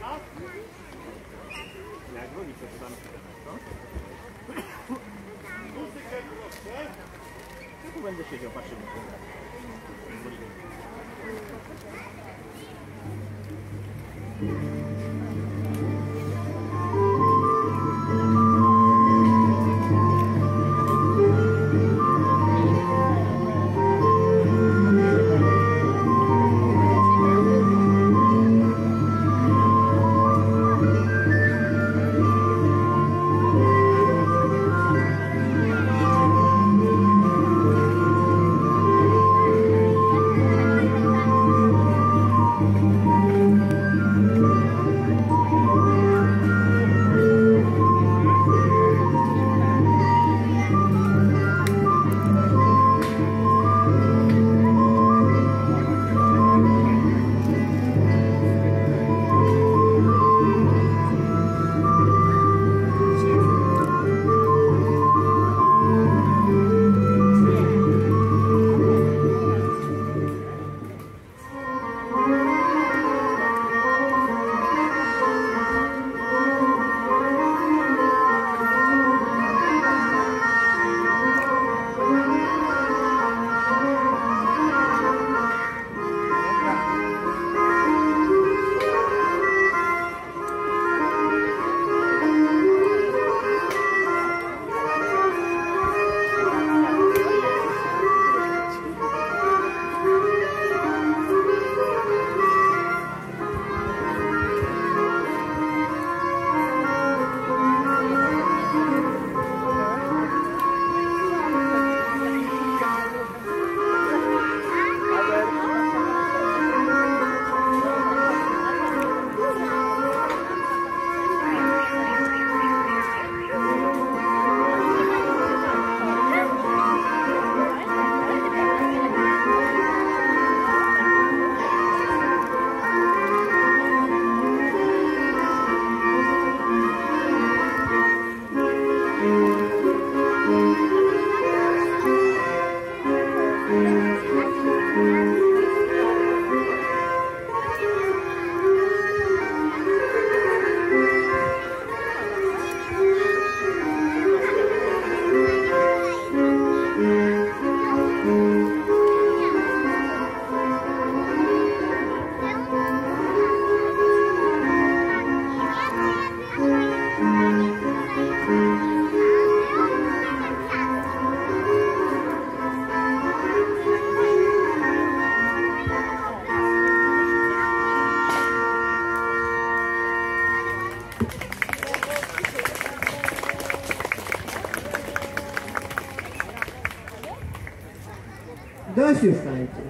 Jak woli przeczytamy no? Ja tu będę siedział, patrzymy. Dość już tańczyć.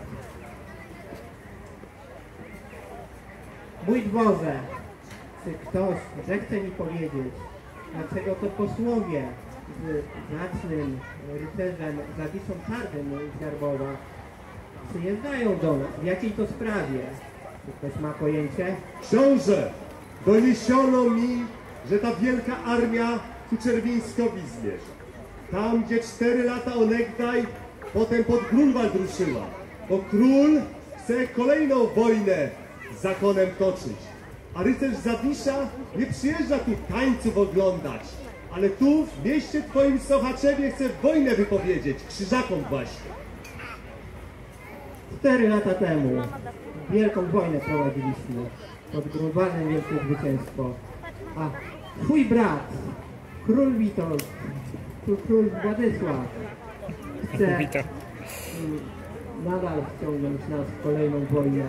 Mój dworze, czy ktoś zechce mi powiedzieć, dlaczego to posłowie z zacnym rycerzem Zawiszą Czarnym z Garbowa przyjeżdżają do nas? W jakiej to sprawie? Czy ktoś ma pojęcie? Książę, doniesiono mi, że ta wielka armia ku Czerwińskowi zmierza. Tam, gdzie 4 lata onegdaj, potem pod Grunwald ruszyła, bo król chce kolejną wojnę z zakonem toczyć. A rycerz Zawisza nie przyjeżdża tu tańców oglądać, ale tu w mieście twoim Sochaczewie chce wojnę wypowiedzieć, krzyżakom właśnie. 4 lata temu wielką wojnę prowadziliśmy. Pod Grunwaldem wielkie zwycięstwo. A twój brat, król Witold, król Władysław chce nadal wciągnąć nas w kolejną wojnę.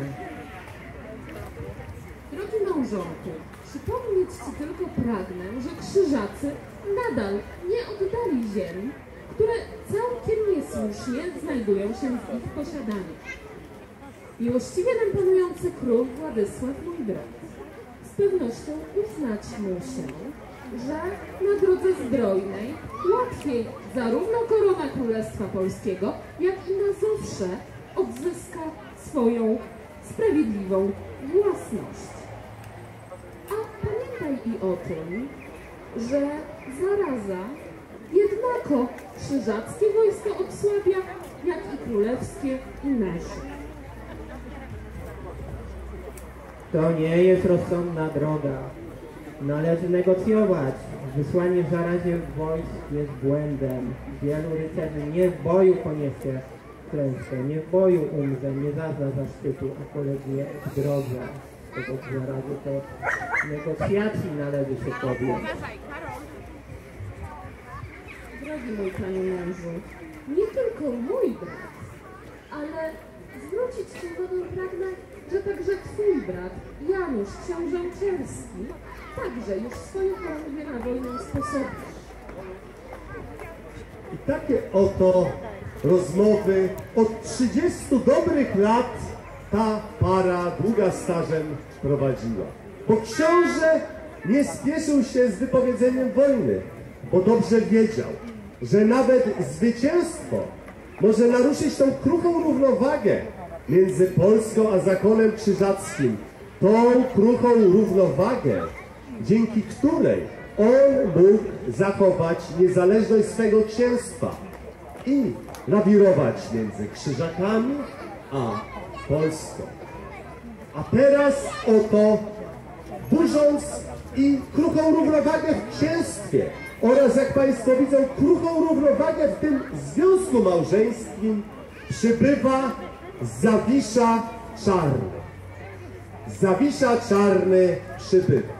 Drogi małżonku, przypomnieć ci tylko pragnę, że krzyżacy nadal nie oddali ziem, które całkiem niesłusznie znajdują się w ich posiadaniu. Miłościwie nam panujący król Władysław, mój brat, z pewnością uznać muszę, że na drodze zbrojnej łatwiej zarówno korona Królestwa Polskiego, jak i na zawsze odzyska swoją sprawiedliwą własność. A pamiętaj i o tym, że zaraza jednako krzyżackie wojsko odsłabia, jak i królewskie i nasze. To nie jest rozsądna droga. Należy negocjować. Wysłanie w zarazie wojsk jest błędem. Wielu rycerzy nie w boju poniesie klęskę, nie w boju umrze, nie zazna zaszczytu, a polegnie w drodze. Tego w zarazie to negocjacji należy się podjąć. Drogi mój panie mężu, nie tylko mój brat, ale zwrócić ci uwagę pragnę, że także twój brat, Janusz, książę Czerski, także już swoją chorągwię na wojnę sposobny. I takie oto rozmowy od 30 dobrych lat ta para długa stażem prowadziła. Bo książę nie spieszył się z wypowiedzeniem wojny, bo dobrze wiedział, że nawet zwycięstwo może naruszyć tą kruchą równowagę między Polską a zakonem krzyżackim. Tą kruchą równowagę, dzięki której on mógł zachować niezależność swego księstwa i lawirować między krzyżakami a Polską. A teraz oto, burząc i kruchą równowagę w księstwie oraz, jak Państwo widzą, kruchą równowagę w tym związku małżeńskim, przybywa Zawisza Czarny. Zawisza Czarny przybywa.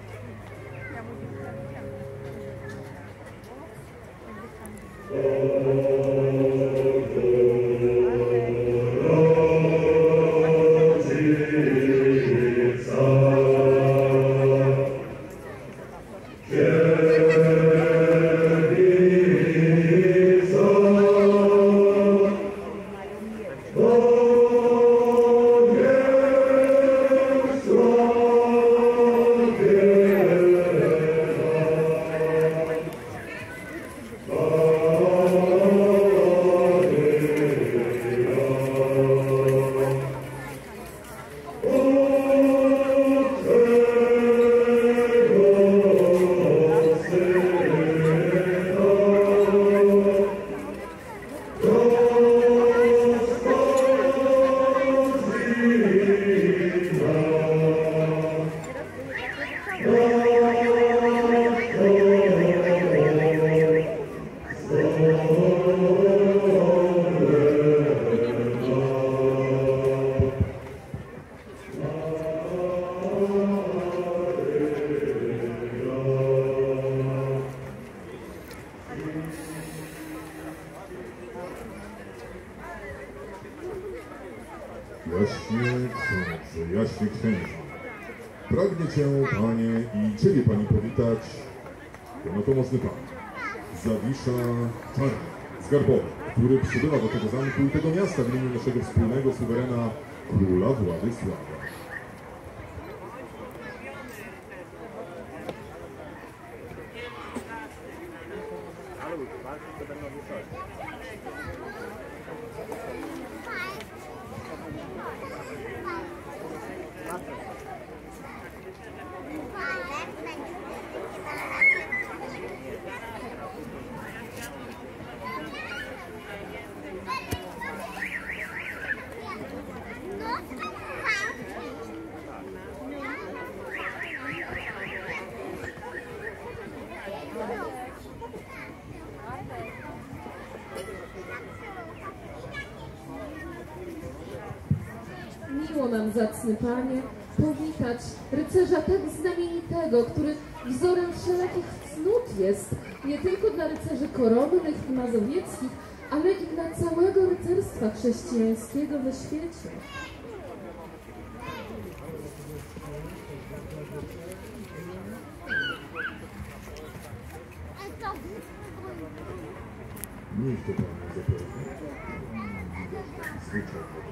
Jaśnie księża, pragnie Cię, Panie, i Ciebie, Pani, powitać, pełnotomocny Pan, Zawisza Czarny z Garbowa, który przybywa do tego zamku i tego miasta w imieniu naszego wspólnego suwerena, króla Władysława. Miło nam, zacny Panie, powitać rycerza tak znamienitego, który wzorem wszelakich cnót jest nie tylko dla rycerzy koronnych i mazowieckich, ale i dla całego rycerstwa chrześcijańskiego we świecie. Niech to Pan zapewne. Zwyczajnie.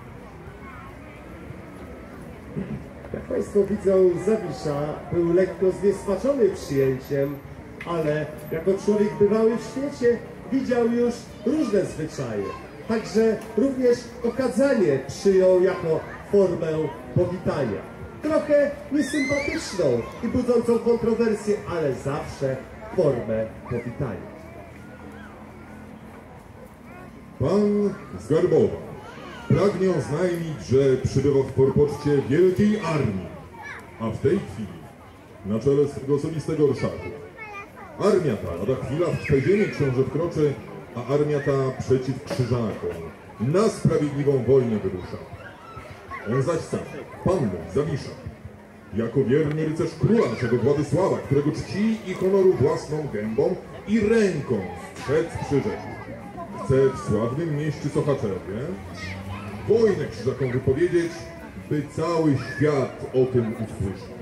Jak Państwo widzą, Zawisza był lekko zniesmaczony przyjęciem, ale jako człowiek bywały w świecie widział już różne zwyczaje. Także również okadzanie przyjął jako formę powitania. Trochę niesympatyczną i budzącą kontrowersję, ale zawsze formę powitania. Pan z Garbowa, pragnie oznajmić, że przybywa w forpoczcie wielkiej armii, a w tej chwili na czele swego osobistego orszaku. Armia ta lada chwila w twe ziemię książę wkroczy, a armia ta przeciw krzyżakom na sprawiedliwą wojnę wyrusza. On zaś sam, pan mój, Zawisza, jako wierny rycerz króla naszego Władysława, którego czci i honoru własną gębą i ręką strzec przyrzekł. Chce w sławnym mieście Sochaczewie wojnę krzyżakom wypowiedzieć, by cały świat o tym usłyszał.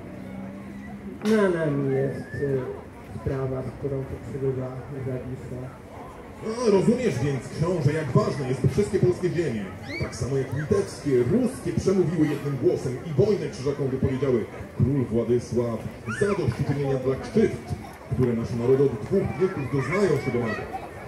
Znana mi jest sprawa, z którą tu przybywa Zawisza. A, rozumiesz więc, książę, jak ważne jest, by wszystkie polskie ziemie, tak samo jak litewskie, ruskie, przemówiły jednym głosem i wojnę krzyżakom wypowiedziały. Król Władysław zadośćuczynienia dla krzywd, które nasze narody od 2 wieków doznają się domaga.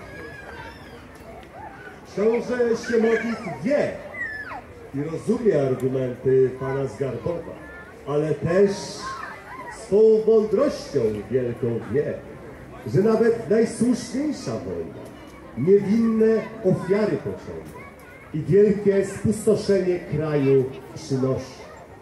Książę Siemowit wie i rozumie argumenty pana z Garbowa, ale też swą mądrością wielką wie, że nawet najsłuszniejsza wojna niewinne ofiary pociąga i wielkie spustoszenie kraju przynosi.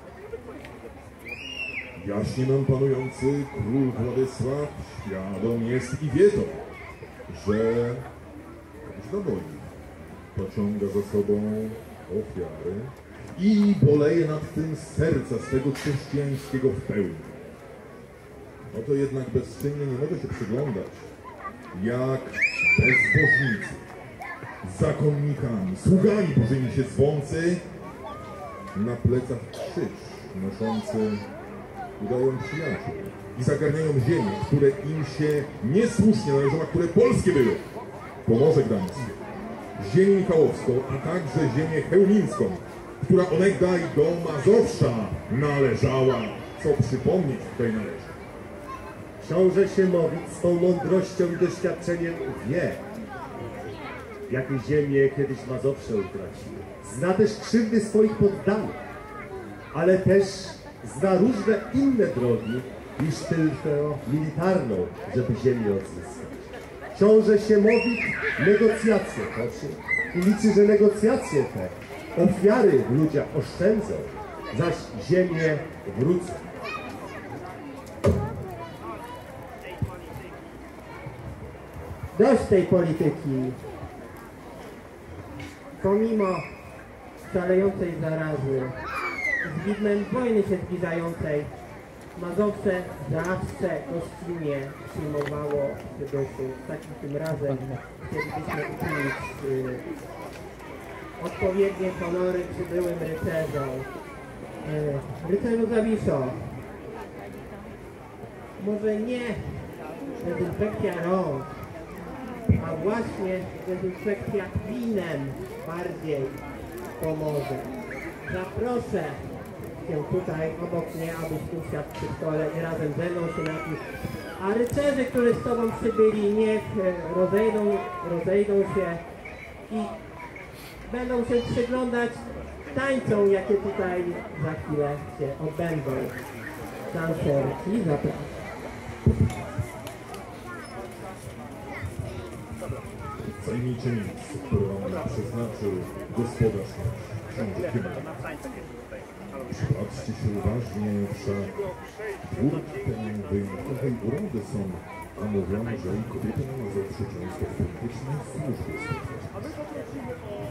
Jaśnie nam panujący król Władysław świadom jest i wie to, że każda wojna pociąga za sobą ofiary i boleje nad tym serca swego chrześcijańskiego w pełni. Oto jednak bezczynnie nie mogę się przyglądać, jak bezbożnicy, zakonnikami, sługami bożymi się zwący, na plecach krzyż noszący udają przyjaciół i zagarniają ziemię, które im się niesłusznie należą, a które polskie były. Pomorze Gdańskie, ziemię Michałowską, a także ziemię chełmińską, która onegdaj do Mazowsza należała, co przypomnieć tutaj należy. Książę Siemowit swą mądrością i doświadczeniem wie, jakie ziemie kiedyś Mazowsze utraciły. Zna też krzywdy swoich poddanych, ale też zna różne inne drogi niż tylko militarną, żeby ziemię odzyskać. Książę Siemowit negocjacje toczy i liczy, że negocjacje te ofiary w ludziach oszczędzą, zaś ziemię wrócą. Dość tej polityki. Pomimo szalejącej zarazy, z widmem wojny się zbliżającej, Mazowsze zawsze gościnnie przyjmowało przybyszów. Takim tym razem chcielibyśmy uczynić odpowiednie honory przybyłym rycerzom. Rycerzu Zawiszo, może nie dezynfekcja rąk, a właśnie dezynfekcja winem bardziej pomoże. Zaproszę się tutaj obok mnie, abyś usiadł przy stole i razem ze mną się napił. A rycerze, którzy z tobą przybyli, niech rozejdą się i będą się przyglądać tańcom, jakie tutaj za chwilę się odbędą. Tancerki, zapraszam. Zajmijcie miejsce, które wam przeznaczył gospodarz nasz, książę Kiemel. Przypatrzcie się uważnie, wszak dwór tej wyjątkowej urody są, a mówiono, że i kobiety na Mazowszu często w politycznej służbie spotkają.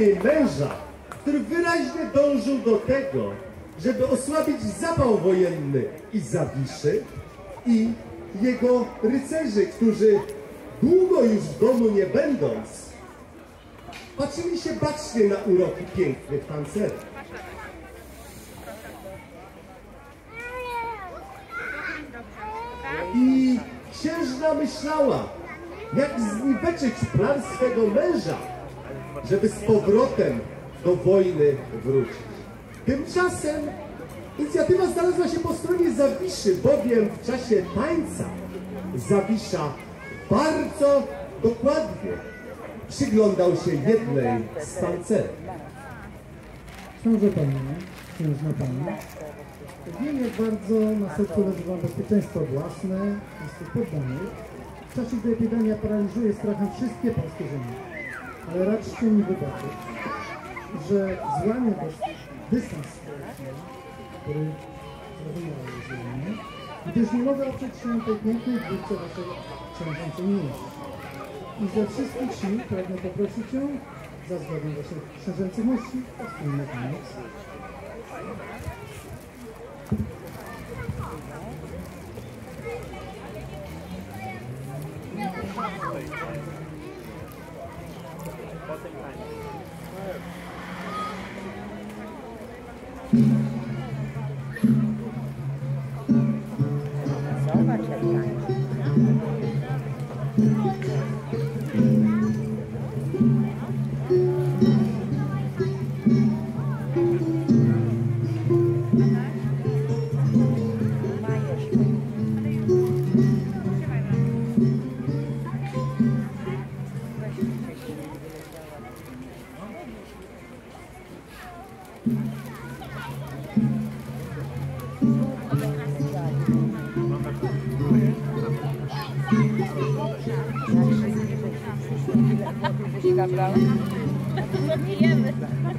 jej męża, który wyraźnie dążył do tego, żeby osłabić zapał wojenny i Zawiszy, i jego rycerzy, którzy długo już w domu nie będąc, patrzyli się bacznie na uroki pięknych tancerów. I księżna myślała, jak zniweczyć plan swego męża, żeby z powrotem do wojny wrócić. Tymczasem inicjatywa znalazła się po stronie Zawiszy, bowiem w czasie tańca Zawisza bardzo dokładnie przyglądał się jednej z tancerek. Książę Panie, księżna Pani, wiem, jak bardzo na sercu leży Wam bezpieczeństwo własne i swych poddanych. W czasie, gdy epidemia paraliżuje strachem wszystkie polskie ziemie. Ale raczcie mi wybaczyć, że złamię dystans społeczny, który zrozumiał ziemię, gdyż nie mogę oprzeć się tej pięknej dwójce Waszej księżęcej miłości. I ze wszystkich sił pragnę poprosić Cię za zgodę Waszych księżęcych mości o wspólny taniec. Potem tańczy. Zobacz, jak tańczy. Zabijemy.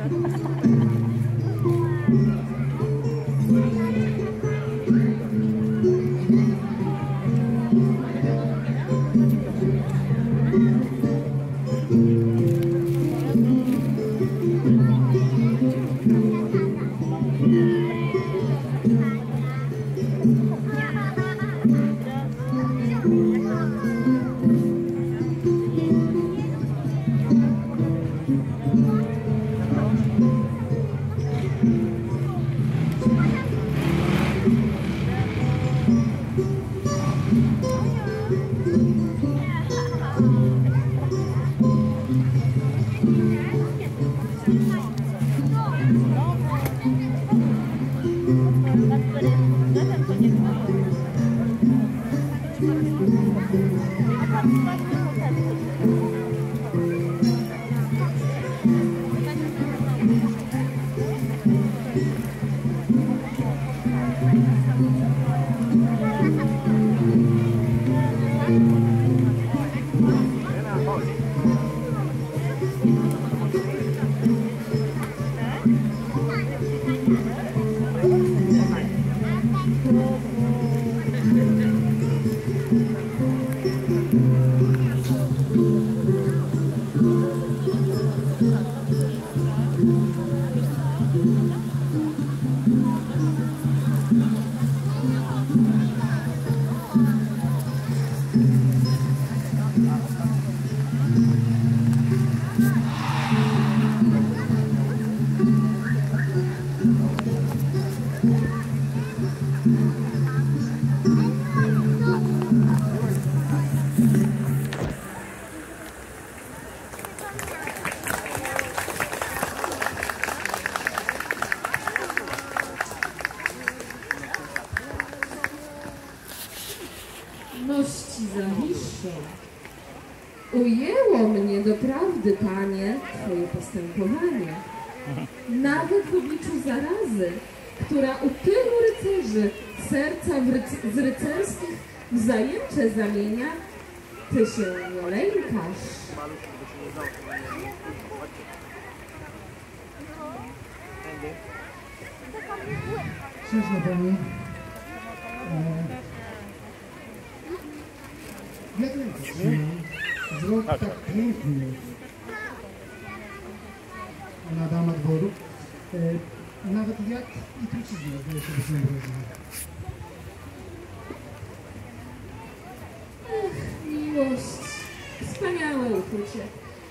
Mości Zawiszy, ujęło mnie doprawdy, Panie, Twoje postępowanie. Nawet w obliczu zarazy, która u tylu rycerzy serca z rycerskich w zajęcze zamienia, Ty się nie lękasz. Księżna Pani, jak lękasz się wzrok tak piękny, pana Adama Dworu. Nawet jak i trucizna zdaje się być groźna. Miłość. Wspaniałe uczucie.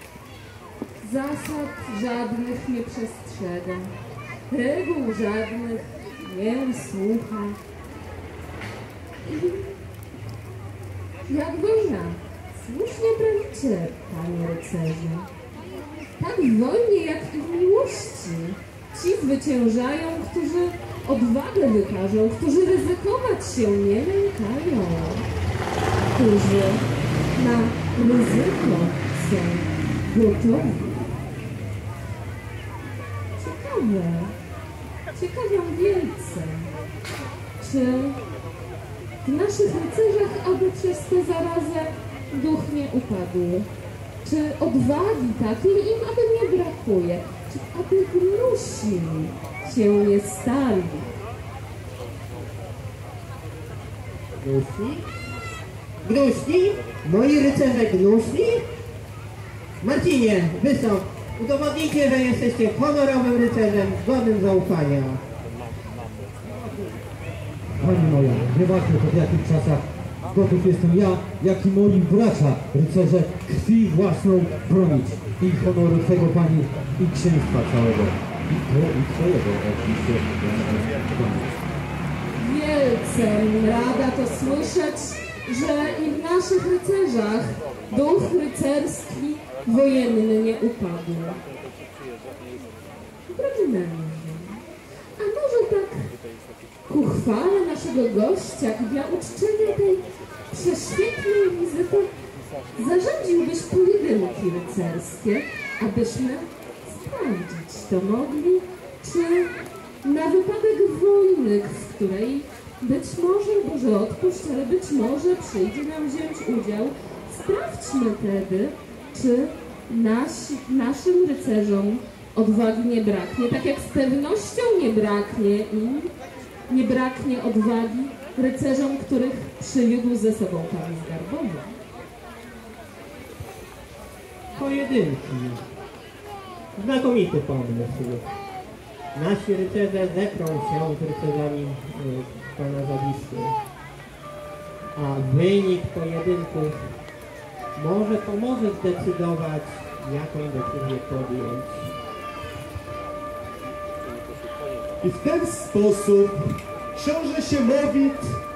Zasad żadnych nie przestrzega. Reguł żadnych nie słucha. I jak wojna. Słusznie prawicie, panie rycerze. Tak w wojnie, jak i w miłości. Ci zwyciężają, którzy odwagę wykażą, którzy ryzykować się nie lękają, którzy na ryzyko są gotowi. Ciekawe wielce, czy w naszych rycerzach aby przez tę zarazę duch nie upadł? Czy odwagi takiej im aby nie brakuje? Czy aby gnuśni się nie stali? Gnuśni? Gnuśni? Moi rycerze gnuśni? Marcinie, wystąp. Udowodnijcie, że jesteście honorowym rycerzem, godnym zaufania. Pani moja, nieważne po jakich czasach gotów jestem ja, jak i moi bracia, rycerze, krwi własną bronić i honoru tego pani i księstwa całego. I twojego oczywiście. Wielce rada to słyszeć, że i w naszych rycerzach duch rycerski wojenny nie upadł. Drogi mężu, a może tak ku chwale naszego gościa i dla uczczenia tej prześwietnej wizyty zarządziłbyś pojedynki rycerskie, abyśmy sprawdzić to mogli, czy na wypadek wojny, w której być może, Boże odpuść, ale być może przyjdzie nam wziąć udział, sprawdźmy tedy, czy naszym rycerzom odwagi nie braknie, tak jak z pewnością nie braknie odwagi rycerzom, których przywiódł ze sobą pan z Garbowa. Pojedynki. Znakomity pomysł. Nasi rycerze zetrą się z rycerzami pana Zawiszy, a wynik pojedynków może pomoże zdecydować, jaką decyzję podjąć. I w ten sposób książę Siemowit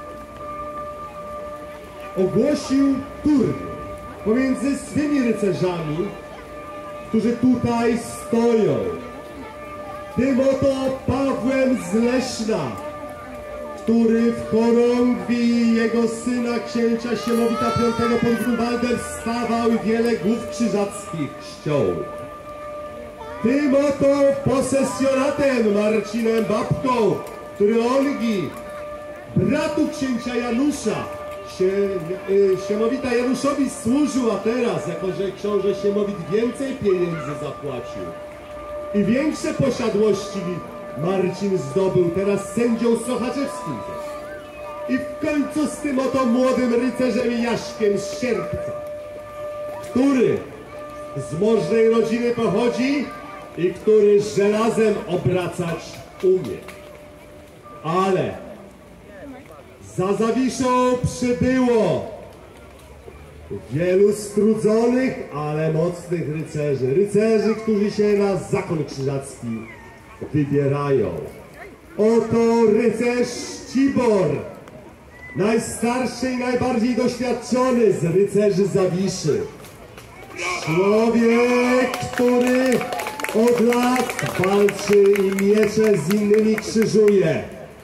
ogłosił turniej pomiędzy swymi rycerzami, którzy tutaj stoją. Tym oto Pawłem z Leszna, który w chorągwi jego syna księcia Siemowita V pod Grunwaldem stawał i wiele głów krzyżackich ściął. Tym oto posesjonatem Marcinem Babką, który Olgi, bratu księcia Janusza, Siemowita Januszowi służył, a teraz, jako że książę Siemowit więcej pieniędzy zapłacił i większe posiadłości Marcin zdobył, teraz sędzią sochaczewskim też. I w końcu z tym oto młodym rycerzem Jaszkiem z Sierpca, który z możnej rodziny pochodzi i który żelazem obracać umie. Ale za Zawiszą przybyło wielu strudzonych, ale mocnych rycerzy. Rycerzy, którzy się na zakon krzyżacki wybierają. Oto rycerz Cibor, najstarszy i najbardziej doświadczony z rycerzy Zawiszy. Człowiek, który od lat walczy i miecze z innymi krzyżuje.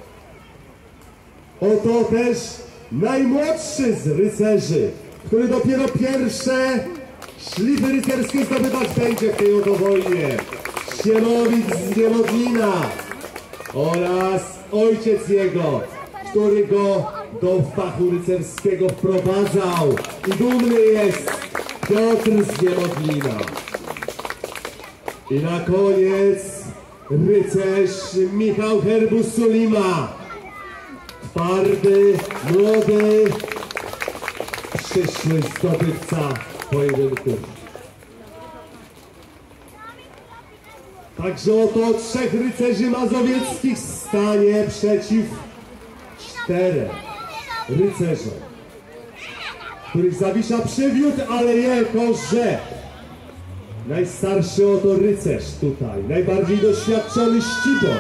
Oto też najmłodszy z rycerzy, który dopiero pierwsze szlify rycerskie zdobywać będzie w tej oto wojnie. Siemowit z Niemodlina oraz ojciec jego, który go do fachu rycerskiego wprowadzał i dumny jest Piotr z Niemodlina. I na koniec rycerz Michał Herbus Sulima, twardy, młody, przyszły zdobywca pojedynków. Także oto 3 rycerzy mazowieckich stanie przeciw 4 rycerzom, których Zawisza przywiódł, ale jako że najstarszy oto rycerz tutaj, najbardziej doświadczony Ścibor,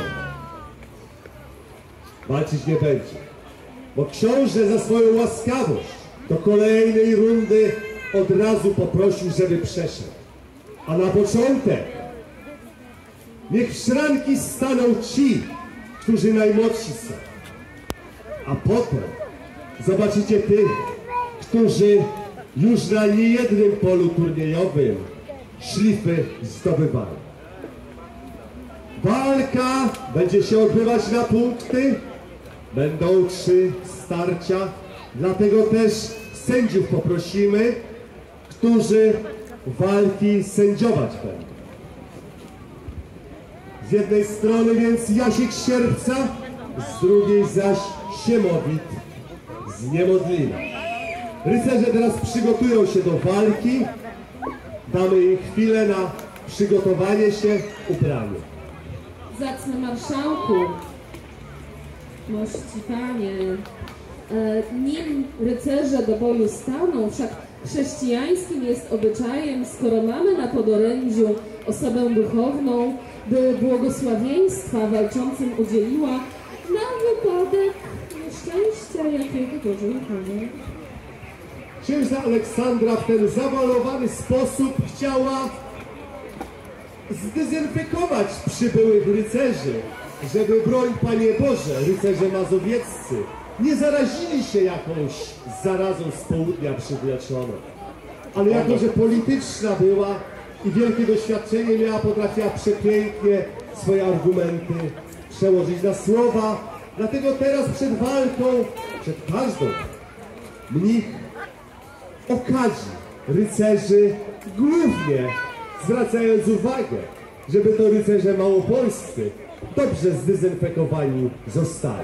walczyć nie będzie, bo książę za swoją łaskawość do kolejnej rundy od razu poprosił, żeby przeszedł. A na początek niech w szranki staną ci, którzy najmłodsi są, a potem zobaczycie tych, którzy już na niejednym polu turniejowym szlify zdobywali. Walka będzie się odbywać na punkty, będą 3 starcia, dlatego też sędziów poprosimy, którzy walki sędziować będą. Z jednej strony więc Jasiek Sierpca, z drugiej zaś Siemowit z Niemodlina. Rycerze teraz przygotują się do walki. Damy im chwilę na przygotowanie się, ubranie. Zacny marszałku, mości panie, nim rycerze do boju staną, wszak chrześcijańskim jest obyczajem, skoro mamy na podorędziu osobę duchowną, by błogosławieństwa walczącym udzieliła na wypadek nieszczęścia, jakiego dożył Panie. Księżna Aleksandra w ten zawalowany sposób chciała zdezynfekować przybyłych rycerzy, żeby, broń Panie Boże, rycerze mazowieccy nie zarazili się jakąś zarazą z południa przywleczoną. Ale jako, że polityczna była i wielkie doświadczenie miała, potrafiła przepięknie swoje argumenty przełożyć na słowa. Dlatego teraz przed walką, przed każdą, mnich okadzi rycerzy, głównie zwracając uwagę, żeby to rycerze małopolscy dobrze zdezynfekowani zostali.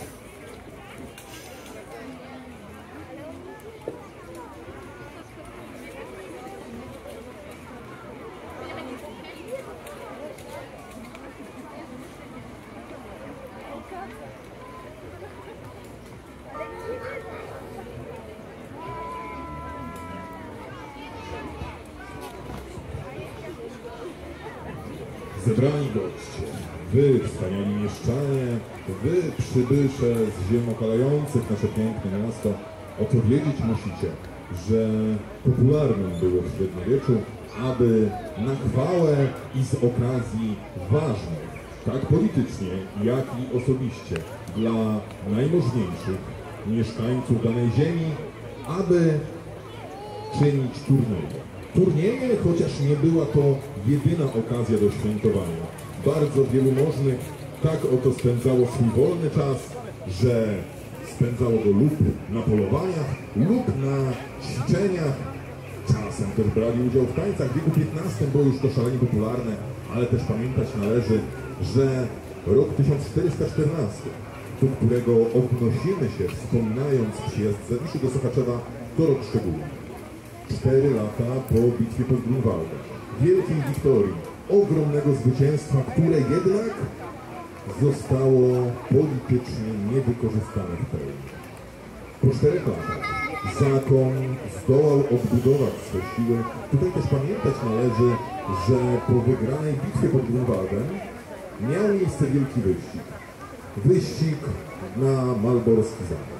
Zebrani goście, wy wspaniali mieszczanie, wy przybysze z ziem okalających nasze piękne miasto, oto wiedzieć musicie, że popularnym było w średniowieczu, aby na chwałę i z okazji ważnych, tak politycznie, jak i osobiście, dla najmożniejszych mieszkańców danej ziemi, aby czynić turnieje. Turnieje, chociaż nie była to jedyna okazja do świętowania. Bardzo wielu możnych tak oto spędzało swój wolny czas, że spędzało go lub na polowaniach, lub na ćwiczeniach. Czasem też brali udział w tańcach. W wieku XV było już to szalenie popularne, ale też pamiętać należy, że rok 1414, do którego odnosimy się, wspominając przyjazd Zawiszy do Sochaczewa, to rok szczególny. 4 lata po bitwie pod Grunwaldem, wielkiej wiktorii, ogromnego zwycięstwa, które jednak zostało politycznie niewykorzystane w pełni. Po 4 latach zakon zdołał odbudować swe siły. Tutaj też pamiętać należy, że po wygranej bitwie pod Grunwaldem miał miejsce wielki wyścig. Wyścig na Malborski zamek.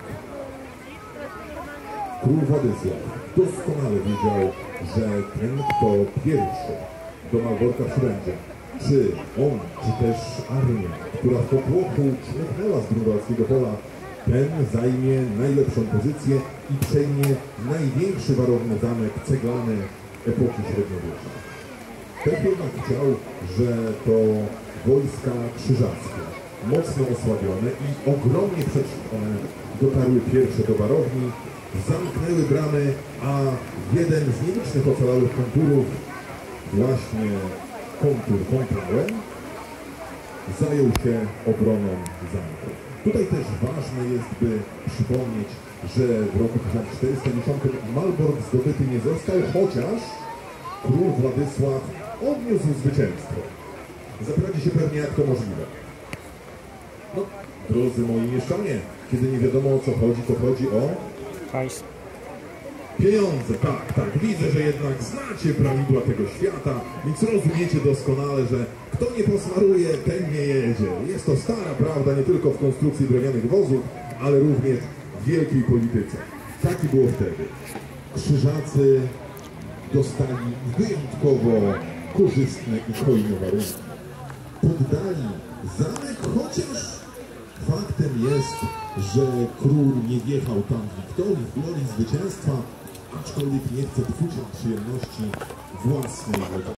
Król Władysław doskonale wiedział, że ten, kto pierwszy do Malborka przybędzie, czy on, czy też armia, która w popłochu czmychnęła z grunwaldzkiego pola, ten zajmie najlepszą pozycję i przejmie największy warowny zamek ceglany epoki średniowiecznej. Ten jednak chciał, że to wojska krzyżackie, mocno osłabione i ogromnie przećwiczone, dotarły pierwsze do warowni, zamknęły bramy, a jeden z nielicznych ocalałych konturów, właśnie kontur Kontrałem, zajął się obroną zamku. Tutaj też ważne jest, by przypomnieć, że w roku 1410 Malbork zdobyty nie został, chociaż król Władysław odniósł zwycięstwo. Zapytacie się pewnie, jak to możliwe. No, drodzy moi mieszczanie, kiedy nie wiadomo o co chodzi, to chodzi o... Hajs. Pieniądze, tak. Widzę, że jednak znacie prawidła tego świata, więc rozumiecie doskonale, że kto nie posmaruje, ten nie jedzie. Jest to stara prawda nie tylko w konstrukcji drewnianych wozów, ale również w wielkiej polityce. Tak i było wtedy. Krzyżacy dostali wyjątkowo korzystne i hojne warunki. Poddali zamek, chociaż faktem jest, że król nie wjechał tam w wiktorii, w glorii zwycięstwa, aczkolwiek nie chce psuć przyjemności własnej